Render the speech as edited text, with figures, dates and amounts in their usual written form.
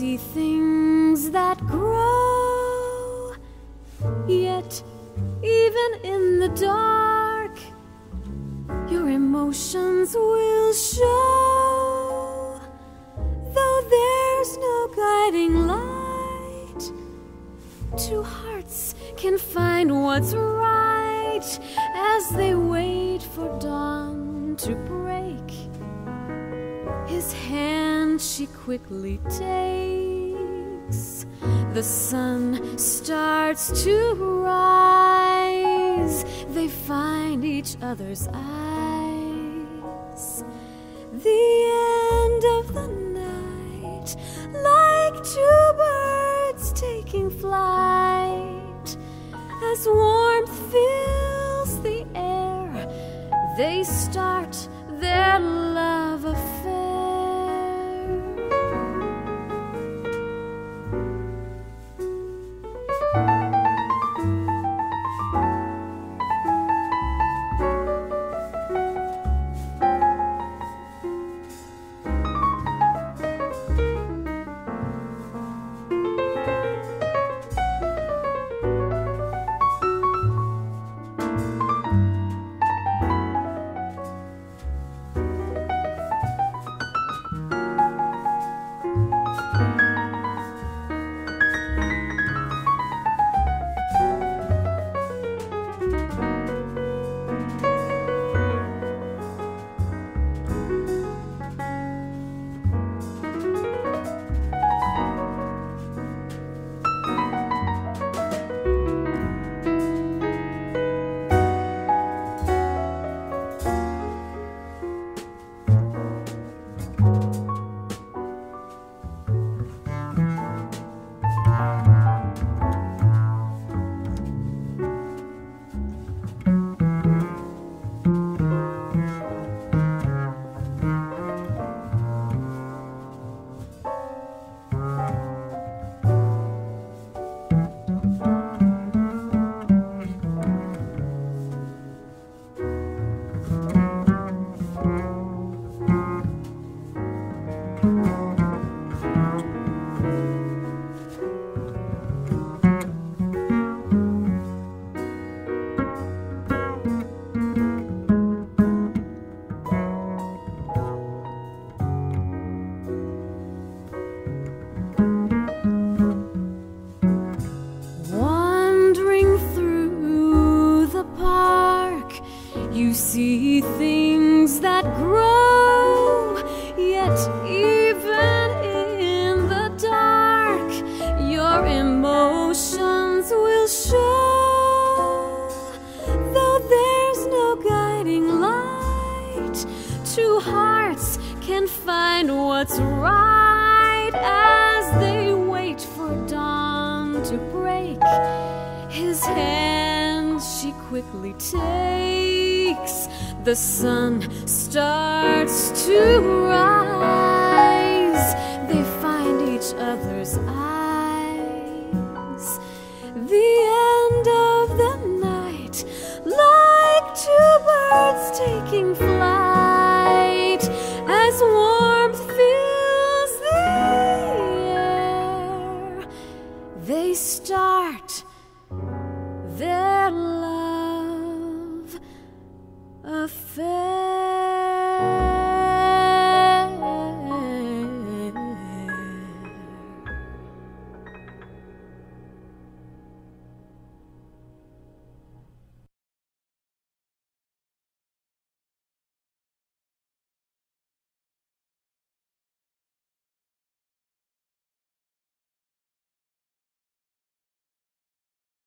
see things that grow, yet even in the dark, your emotions will show. Though there's no guiding light, two hearts can find what's right as they wait for dawn to break. His hand she quickly takes. The sun starts to rise. They find each other's eyes. The end of the night, like two birds taking flight. As warmth fills the air, they start their love affair. The sun starts to rise. They find each other's eyes. The end of the night, like two birds taking flight. As warmth fills the air, they start their love affair.